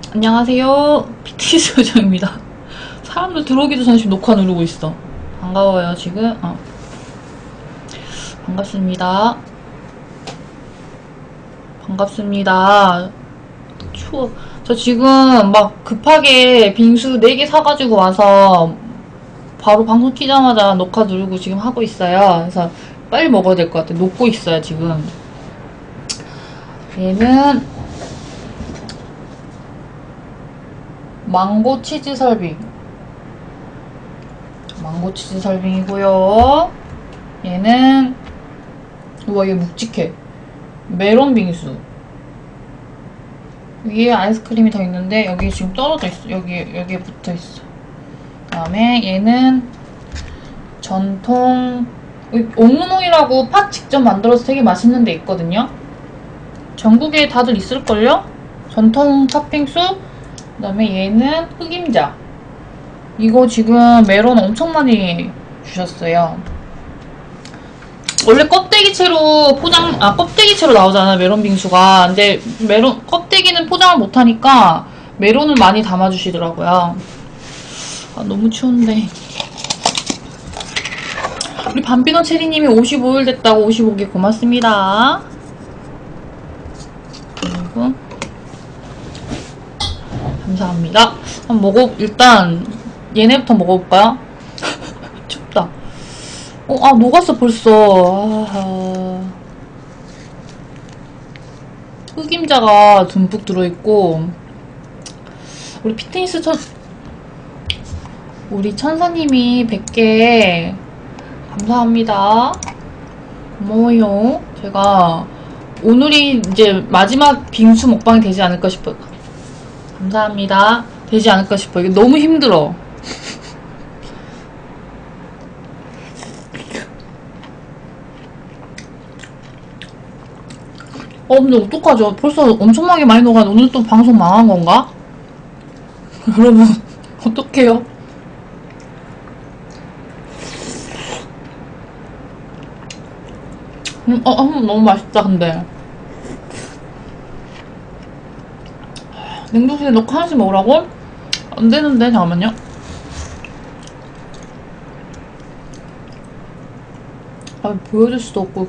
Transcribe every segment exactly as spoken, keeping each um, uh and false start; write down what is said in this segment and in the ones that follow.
안녕하세요. 피티스 요정입니다. 사람들 들어오기도 전에 지금 녹화 누르고 있어. 반가워요, 지금. 어. 반갑습니다. 반갑습니다. 추워. 저 지금 막 급하게 빙수 네 개 사가지고 와서 바로 방송 키자마자 녹화 누르고 지금 하고 있어요. 그래서 빨리 먹어야 될 것 같아. 녹고 있어요, 지금. 얘는 망고 치즈 설빙. 망고 치즈 설빙이고요. 얘는 우와, 얘 묵직해. 메론 빙수. 위에 아이스크림이 더 있는데 여기 지금 떨어져 있어. 여기 여기에 붙어 있어. 그다음에 얘는 전통 옥루농이라고 팥 직접 만들어서 되게 맛있는 데 있거든요. 전국에 다들 있을걸요? 전통 팥빙수. 그 다음에 얘는 흑임자. 이거 지금 메론 엄청 많이 주셨어요. 원래 껍데기채로 포장, 아, 껍데기채로 나오잖아요, 메론 빙수가. 근데 메론, 껍데기는 포장을 못하니까 메론을 많이 담아주시더라고요. 아, 너무 추운데. 우리 밤비노 체리님이 오십오 일 됐다고 오십오 개 고맙습니다. 그리고 감사합니다. 한번 먹어, 일단 얘네부터 먹어볼까요? 춥다. 어, 아, 녹았어 벌써. 아하. 흑임자가 듬뿍 들어있고, 우리 피트니스 천 우리 천사님이 백 개 감사합니다. 고마워요. 제가 오늘이 이제 마지막 빙수 먹방이 되지 않을까 싶어요. 감사합니다. 되지 않을까 싶어. 이게 너무 힘들어. 어, 근데 어떡하죠? 벌써 엄청나게 많이 녹았는데 오늘 또 방송 망한 건가? 여러분, 어떡해요? 음, 어, 음, 너무 맛있다, 근데. 냉동실에 넣고 하나씩 먹으라고? 안 되는데, 잠깐만요. 아, 보여줄 수도 없고.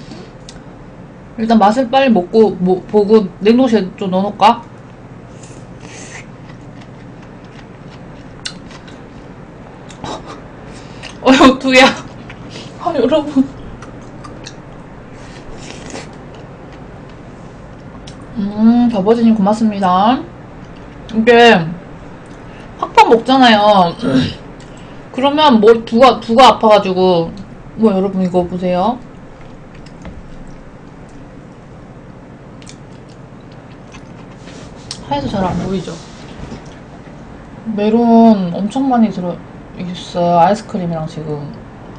일단 맛을 빨리 먹고, 뭐, 보고, 냉동실에 좀 넣어놓을까? 어, 이거 두 개야. 아, 여러분. 음, 더버지님 고맙습니다. 이게 팍팍 먹잖아요. 그러면 뭐 두가 두가 아파가지고. 뭐 여러분 이거 보세요. 하얘서 잘 안 보이죠? 메론 엄청 많이 들어있어요. 아이스크림이랑 지금.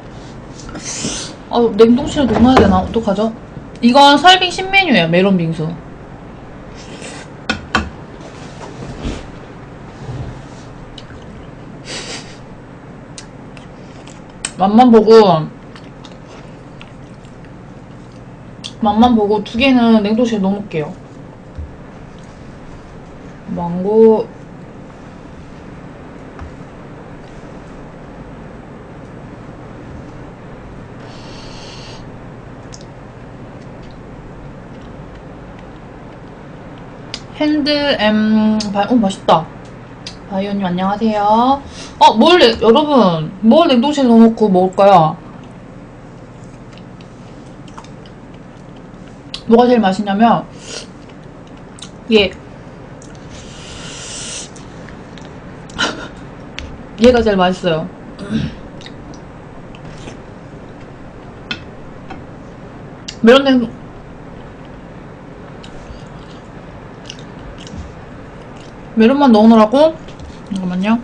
아, 냉동실에 넣어놔야 되나? 어떡하죠? 이건 설빙 신메뉴예요. 메론 빙수. 맛만 보고 맛만 보고 두 개는 냉동실에 넣어놓을게요. 망고 핸드 엠 바... 어, 맛있다. 바이오님 안녕하세요. 어, 뭘 내... 여러분 뭘 냉동실에 넣어놓고 먹을까요? 뭐가 제일 맛있냐면 얘 얘가 제일 맛있어요. 메론 냉동 메론만 넣어놓으라고? 잠깐만요.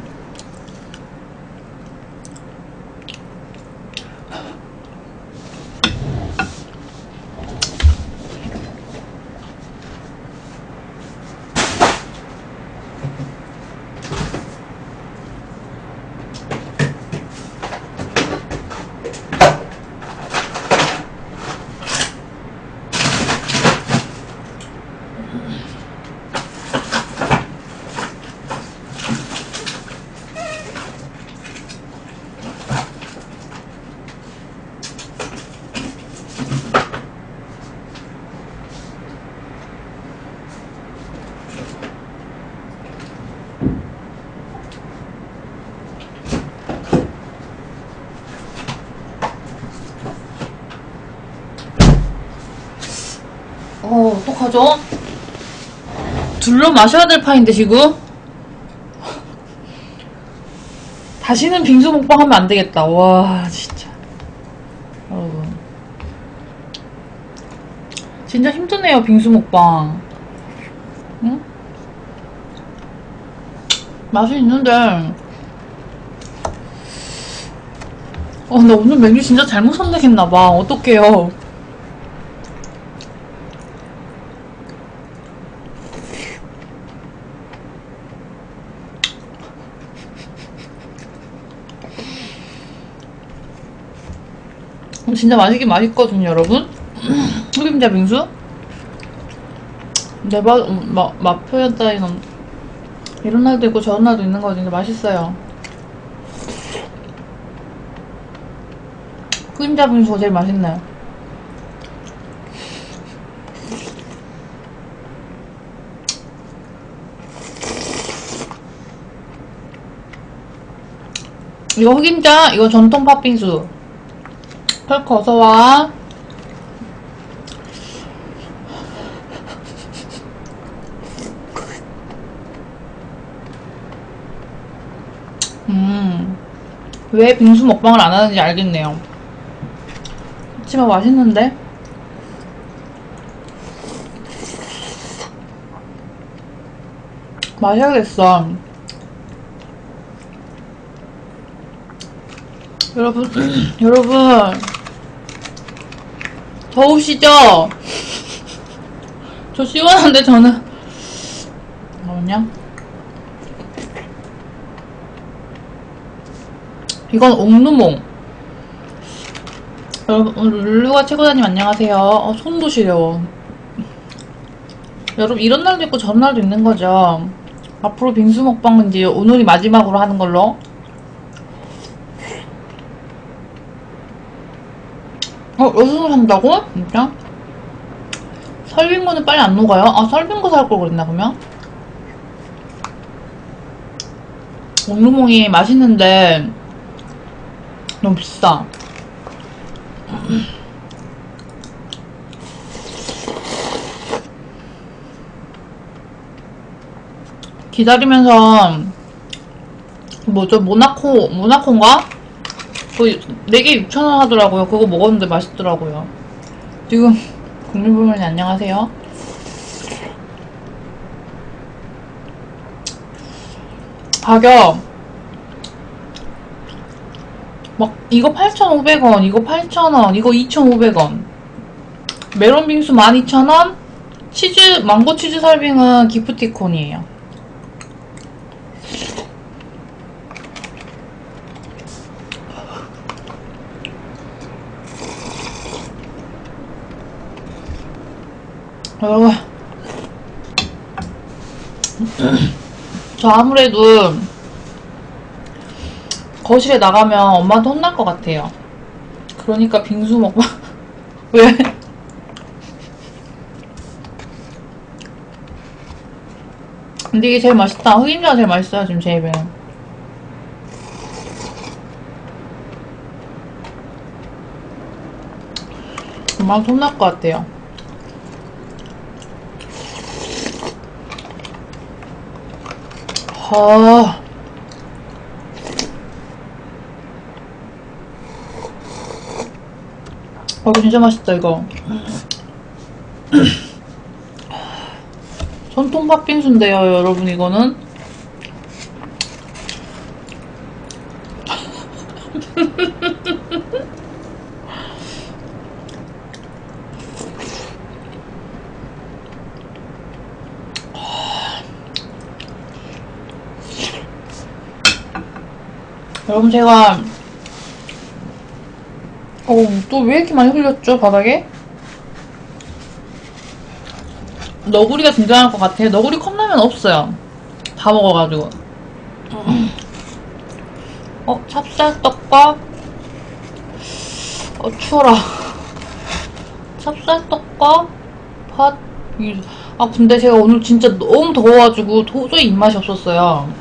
어떡하죠? 둘러 마셔야 될 파인데 지금? 다시는 빙수 먹방 하면 안 되겠다. 와 진짜 여러분 진짜 힘드네요 빙수 먹방. 응? 맛이 있는데 어 나 오늘 메뉴 진짜 잘못 선택했나봐. 어떡해요. 진짜 맛있긴 맛있거든요 여러분. 흑임자 빙수 내 맛, 마, 맛 표현 따위는 이런 날도 있고 저런 날도 있는 거지. 근데 맛있어요. 흑임자 빙수가 제일 맛있네요. 이거 흑임자, 이거 전통 팥빙수. 펄커 어서와. 음, 왜 빙수 먹방을 안 하는지 알겠네요. 그치만 맛있는데? 마셔야겠어. 여러분, 여러분, 더우시죠? 저 시원한데 저는 잠깐만요. 이건 옥루몽. 여러분, 룰루가 최고다님 안녕하세요. 어, 손도 시려워. 여러분, 이런 날도 있고 저런 날도 있는 거죠. 앞으로 빙수 먹방은 이제 오늘이 마지막으로 하는 걸로. 어, 여기서 산다고? 진짜? 설빙고는 빨리 안 녹아요? 아, 설빙고 살 걸 그랬나, 그러면? 옥루몽이 맛있는데 너무 비싸. 기다리면서 뭐죠? 모나코, 모나코인가? 그 네 개 육천 원 하더라고요. 그거 먹었는데 맛있더라고요. 지금 국민부모님 안녕하세요. 가격 막 이거 팔천오백 원, 이거 팔천 원, 이거 이천오백 원. 메론 빙수 만 이천 원, 치즈 망고 치즈 설빙은 기프티콘이에요. 여러분, 저 아무래도 거실에 나가면 엄마한테 혼날 것 같아요. 그러니까 빙수 먹방. 왜? 근데 이게 제일 맛있다. 흑임자가 제일 맛있어요 지금 제 입에는. 엄마한테 혼날 것 같아요. 아, 어, 이거 진짜 맛있다 이거. 전통 팥빙수인데요 여러분. 이거는 여러분 제가 어우 또 왜 이렇게 많이 흘렸죠 바닥에? 너구리가 등장할 것 같아요. 너구리 컵라면 없어요. 다 먹어가지고. 어 찹쌀떡밥. 어 추워라. 찹쌀떡밥 팥. 아 근데 제가 오늘 진짜 너무 더워가지고 도저히 입맛이 없었어요.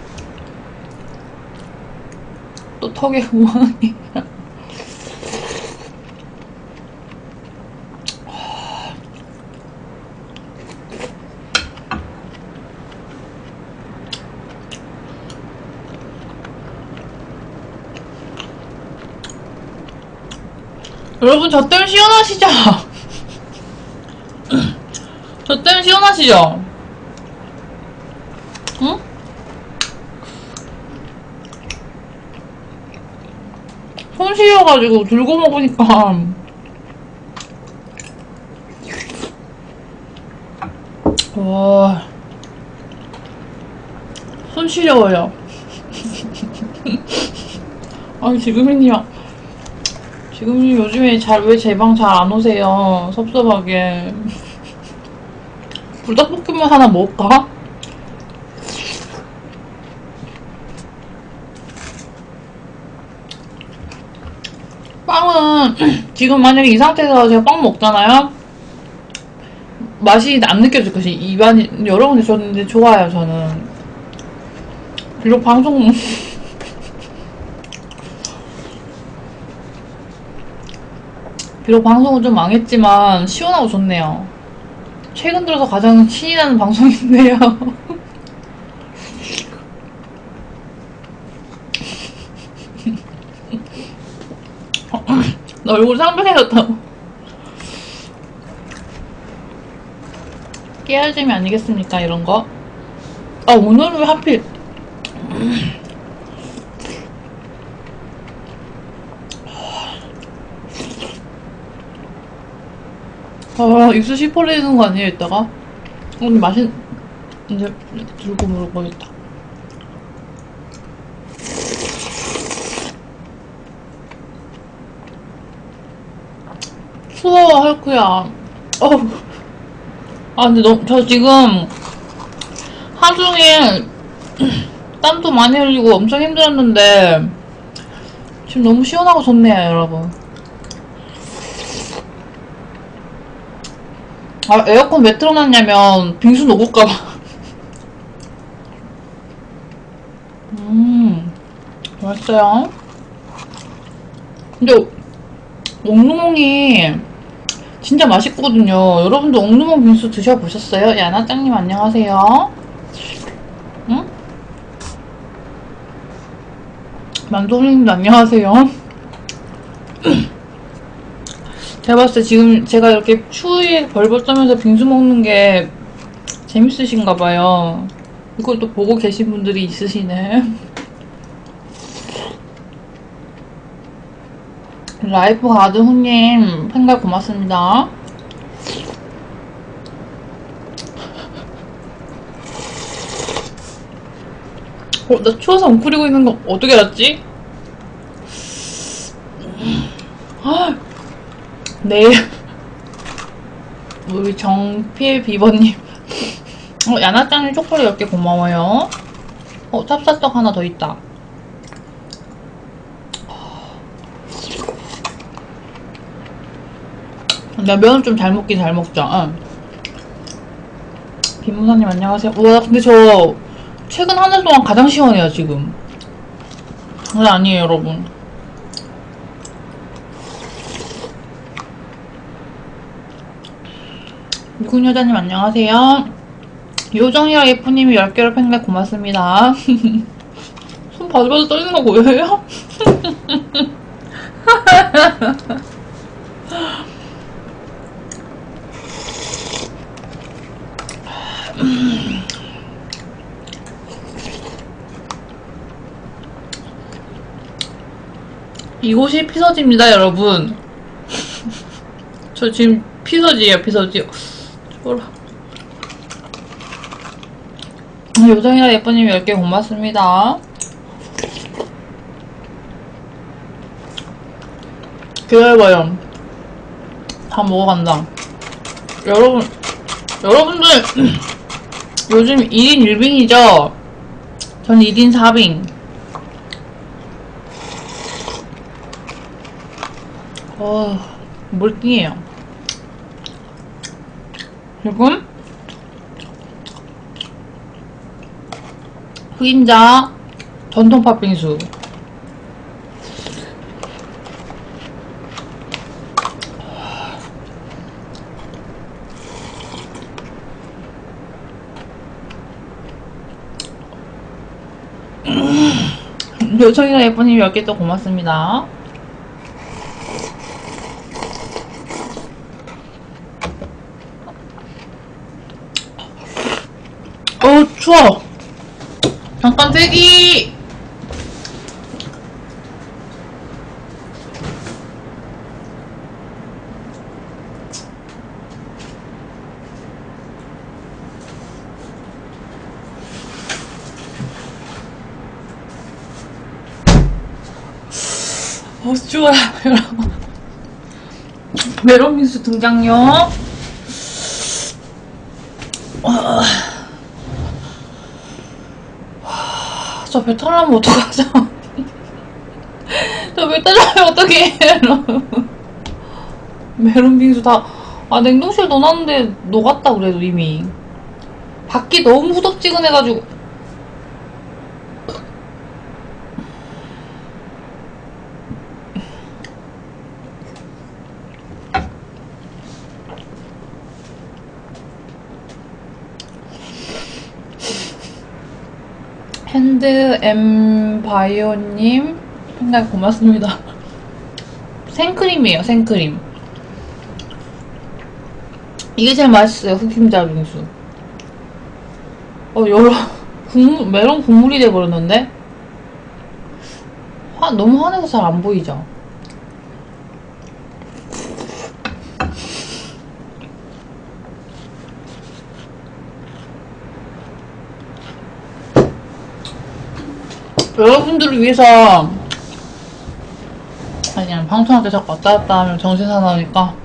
또 턱에 우환이. 여러분 저 때문에 시원하시죠? 저 때문에 시원하시죠? 응? 손 시려가지고 들고 먹으니까 와, 손 시려워요. 아니 지금이야. 지금이 요즘에 잘 왜 제 방 잘 안 오세요? 섭섭하게. 불닭볶음면 하나 먹을까? 빵은 지금 만약에 이 상태에서 제가 빵 먹잖아요? 맛이 안 느껴질 것이 입안이 여러 번 드셨는데 좋아요. 저는 비록 방송 비록 방송은 좀 망했지만 시원하고 좋네요. 최근 들어서 가장 신이 나는 방송인데요. 나 얼굴 상변해졌다고. 깨알잼이 아니겠습니까 이런거? 아 오늘은 왜 하필 아 입술 시퍼레지는 거 아니에요 이따가? 오늘 맛있... 이제 들고 먹어야겠다. 추워 헐크야. 어우. 아 근데 너, 저 지금 하루종일 땀도 많이 흘리고 엄청 힘들었는데 지금 너무 시원하고 좋네요 여러분. 아 에어컨 왜 틀어놨냐면 빙수 녹을까봐. 음 맛있어요. 근데 옥루몽이 진짜 맛있거든요. 여러분도 옥루몽 빙수 드셔보셨어요? 야나짱님 안녕하세요. 응? 만도님도 안녕하세요. 제가 봤을 때 지금 제가 이렇게 추위에 벌벌 떠면서 빙수 먹는 게 재밌으신가봐요. 이걸 또 보고 계신 분들이 있으시네. 라이프 가든 후님 팬가 고맙습니다. 어, 나 추워서 웅크리고 있는 거 어떻게 알았지? 아, 내일 우리 정필 비버님 어, 야나짱님 초콜릿 열 개 고마워요. 어, 찹쌀떡 하나 더 있다. 나 면을 좀 잘 먹긴 잘 먹자. 응. 김무사님 안녕하세요. 우와 근데 저 최근 한 달 동안 가장 시원해요 지금. 근데 아니에요 여러분. 미군 여자님 안녕하세요. 요정이랑 예쁘님이 열 개를 팬가 고맙습니다. 손 바들바들 떨리는 거 보여요? 이곳이 피서지입니다 여러분. 저 지금 피서지예요 피서지. 좋아라. 요정이랑 예쁘님 열 개 고맙습니다. 기다려봐요. 다 먹어간다. 여러분 여러분들 요즘 일 인 일 빙이죠? 전 일 인 사 빙. 어... 몰띵이에요. 지금 흑임자 전통 팥빙수 요청이랑 예쁜님 몇 개 또 고맙습니다. 어, 추워. 잠깐 대기. 어, 추워요, 여러분. 메론빙수 등장요. 와, 저 배탈 나면 어떡하죠? 저 배탈 나면 어떡해, 여러분. 메론빙수 다, 아, 냉동실 넣어놨는데 녹았다, 그래도 이미. 밖이 너무 후덥지근해가지고. 핸드 엠바이오님 생각 고맙습니다. 생크림이에요, 생크림. 이게 제일 맛있어요, 흑임자 빙수. 어, 여러 국물, 메론 국물이 돼버렸는데? 화, 너무 환해서 잘 안 보이죠? 여러분들을 위해서, 아니, 그냥 방송할 때 자꾸 왔다 갔다 하면 정신 사나우니까.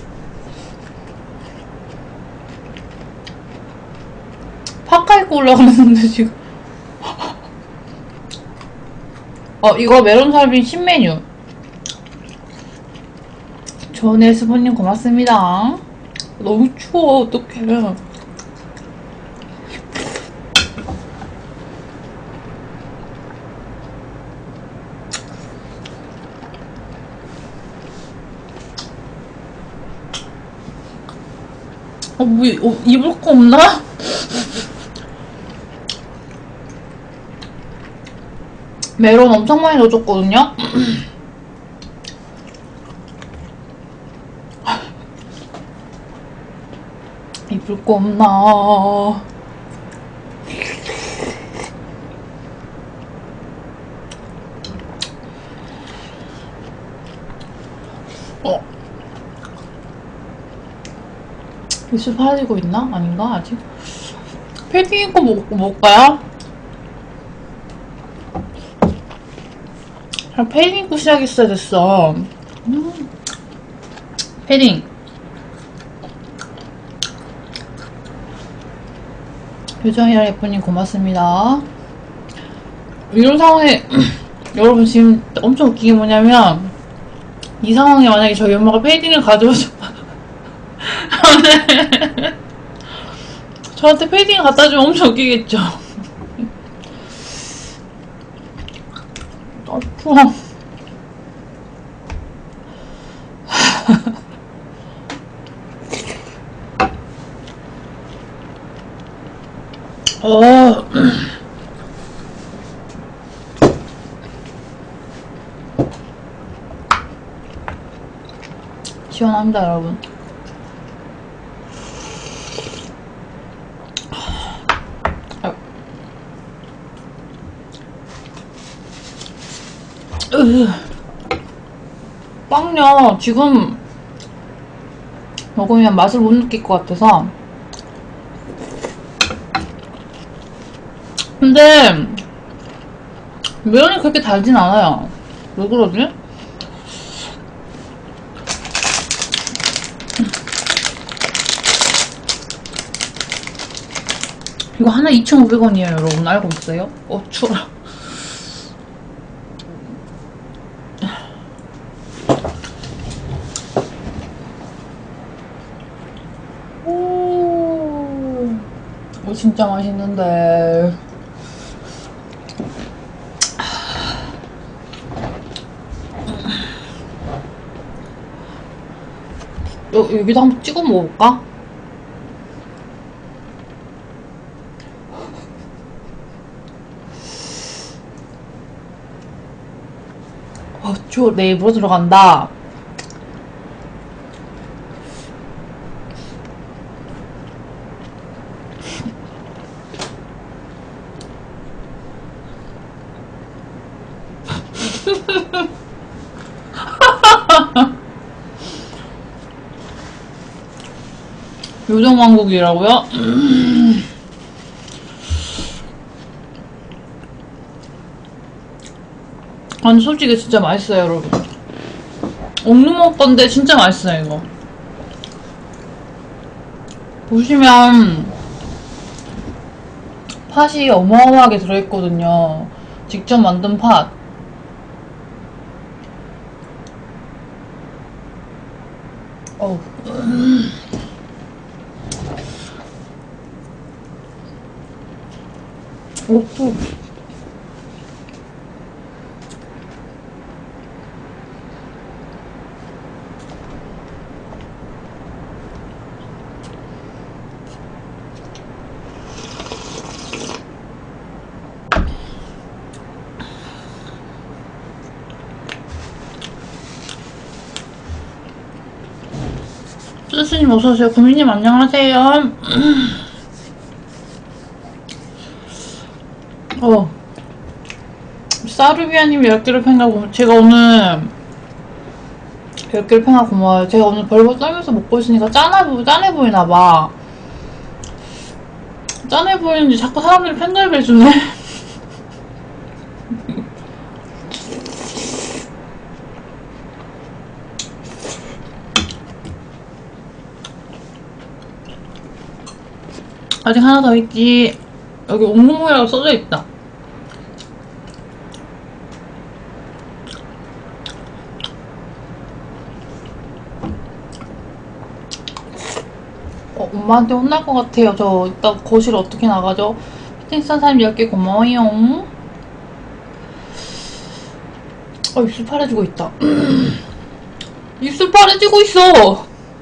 파카 입고 올라고 그랬는데, 지금. 어, 이거 메론살빈 신메뉴. 좋은 에스포님 고맙습니다. 너무 추워, 어떡해. 어, 뭐, 어, 입을 거 없나? 메론 엄청 많이 넣어줬거든요? 입을 거 없나? 어. 입술 파래지고 있나? 아닌가? 아직? 패딩 입고 먹고 먹을까요? 패딩 입고 시작했어야 됐어. 음. 패딩. 표정이랑 예쁜님 고맙습니다. 이런 상황에 여러분 지금 엄청 웃긴 게 뭐냐면 이 상황에 만약에 저희 엄마가 패딩을 가져오죠. 저한테 패딩 갖다 주면 엄청 웃기겠죠. 아, 추워. 어. 시원합니다, 여러분. 으. 빵요, 지금 먹으면 맛을 못 느낄 것 같아서. 근데 면이 그렇게 달진 않아요. 왜 그러지? 이거 하나 이천오백 원이에요, 여러분. 알고 있어요? 어, 추워. 오, 이거 진짜 맛있는데. 여, 여기다 한번 찍어 먹을까? 어, 추워. 내 입으로 들어간다. 요정왕국이라고요? 음. 아니 솔직히 진짜 맛있어요 여러분. 옥루먹 건데 진짜 맛있어요 이거. 보시면 팥이 어마어마하게 들어있거든요. 직접 만든 팥. 어우. 음. 옥수. 쓰스님 어서오세요. 구미님 안녕하세요. 어. 사르비아님 열 개를 팽가 고마워요. 제가 오늘 열 개를 팽가 고마워요. 제가 오늘 벌벌 떨면서 먹고 있으니까 짠해, 보, 짠해 보이나봐. 짠해 보이는지 자꾸 사람들이 팬가입 해주네. 아직 하나 더 있지. 여기 옥루무이라고 써져 있다. 어, 엄마한테 혼날 것 같아요. 저 이따 거실 어떻게 나가죠? 피팅 싼 사람 열 개 고마워요. 어, 입술 파래지고 있다. 입술 파래지고 있어.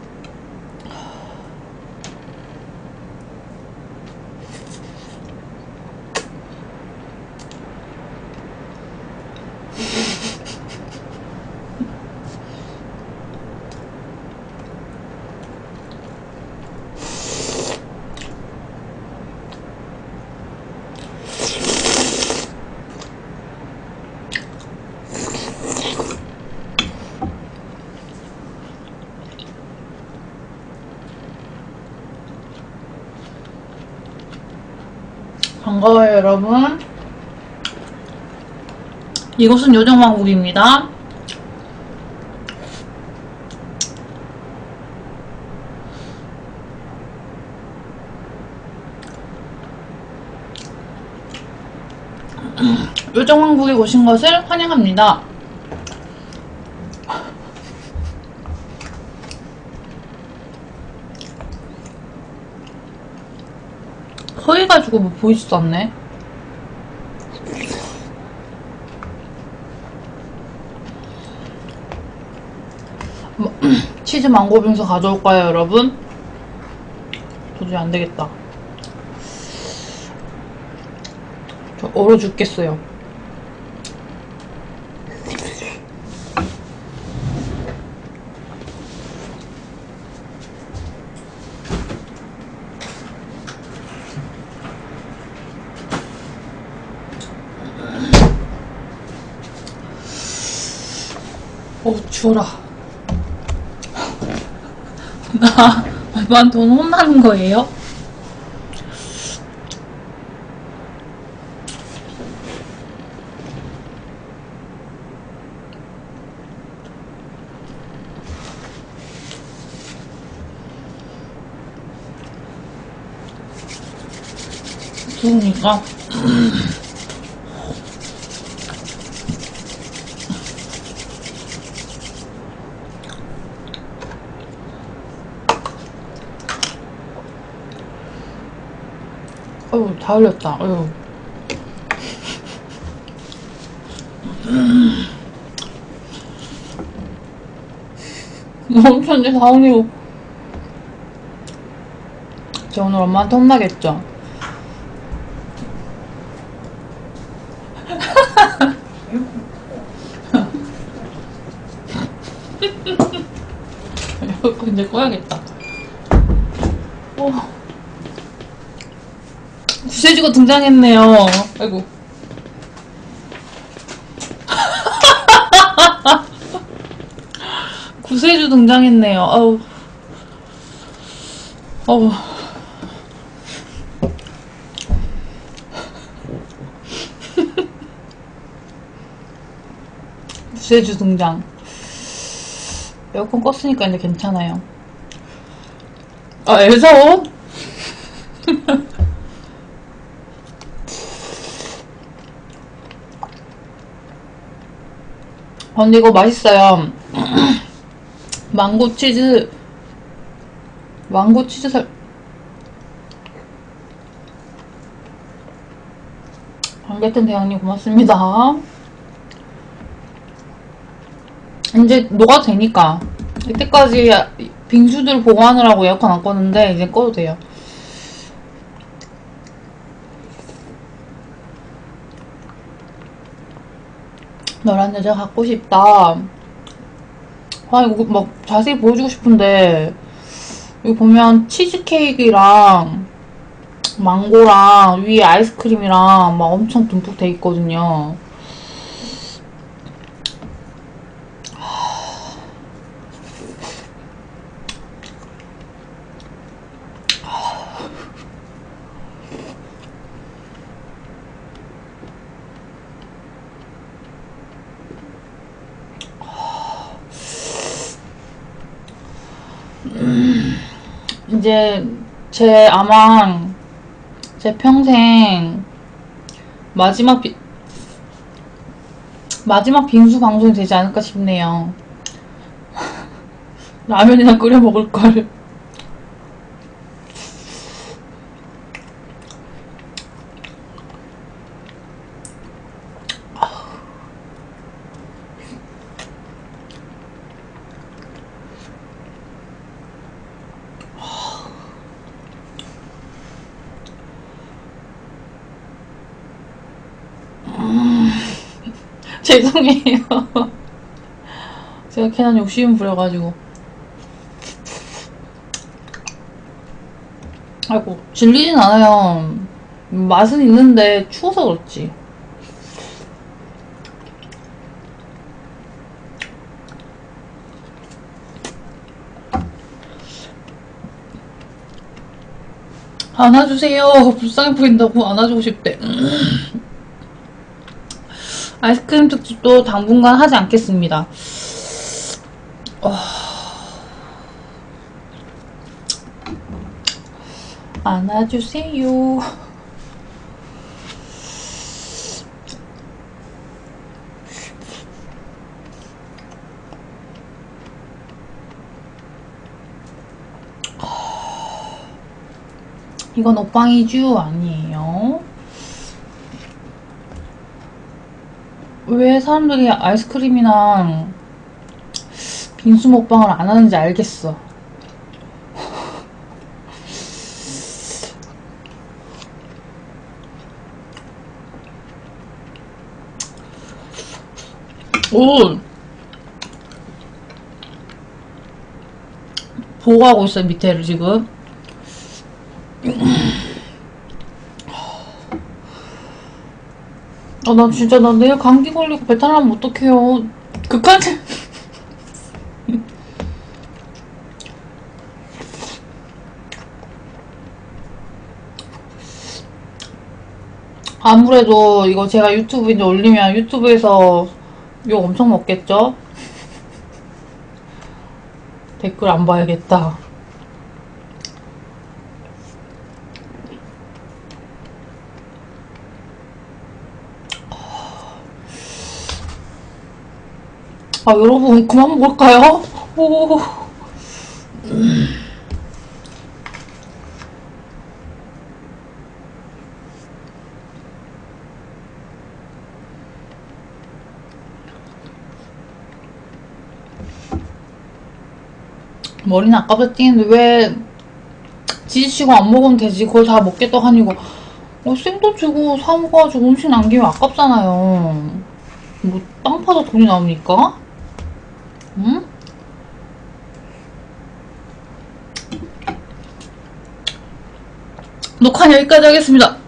반가워요 여러분. 이곳은 요정왕국입니다. 요정왕국에 오신 것을 환영합니다. 허해가지고 뭐 보이지도 않네. 뭐, 치즈 망고 빙수 가져올까요 여러분? 도저히 안되겠다. 저 얼어 죽겠어요. 어우 추워라. 나 엄마한테 오늘 혼나는 거예요? 추우니까 어휴 다 흘렸다. 어휴. 엄청 이제 다 흘리고. 저 오늘 엄마한테 혼나겠죠? 이거 이제 꺼야겠다. 오. 구세주가 등장했네요. 아이고. 구세주 등장했네요. 아우. 어우. 구세주 등장. 에어컨 껐으니까 이제 괜찮아요. 아, 엘사옷? 아, 근데 이거 맛있어요. 망고 치즈, 망고 치즈 살, 반개튼 대왕님 고맙습니다. 이제 녹아도 되니까. 이때까지 빙수들 보관하느라고 에어컨 안 껐는데 이제 꺼도 돼요. 너란 여자 갖고 싶다. 아, 이거 막 자세히 보여주고 싶은데, 여기 보면 치즈케이크랑 망고랑 위에 아이스크림이랑 막 엄청 듬뿍 돼 있거든요. 이제 제 아마 제 평생 마지막 비, 마지막 빙수 방송이 되지 않을까 싶네요. 라면이나 끓여 먹을 걸. 죄송해요. 제가 괜한 욕심 부려가지고. 아이고, 질리진 않아요. 맛은 있는데 추워서 그렇지. 안아주세요. 불쌍해 보인다고 안아주고 싶대. 아이스크림 특집도 당분간 하지 않겠습니다. 어... 안아주세요. 이건 오빵이쥬 아니에요? 왜 사람들이 아이스크림이랑 빙수 먹방을 안 하는지 알겠어. 오! 보호하고 있어요, 밑에를 지금. 아, 나 진짜, 나 내일 감기 걸리고 배탈 나면 어떡해요. 극한, 아무래도 이거 제가 유튜브 이제 올리면 유튜브에서 욕 엄청 먹겠죠? 댓글 안 봐야겠다. 아, 여러분 그만 먹을까요? 오. 음. 머리는 아까부터 띄는데 왜 지지치고 안 먹으면 되지 그걸 다 먹겠다고 하니고 어, 생돈 주고 사 먹어가지고 음식 남기면 아깝잖아요. 뭐 땅 파서 돈이 나옵니까? 응? 녹화는 여기까지 하겠습니다.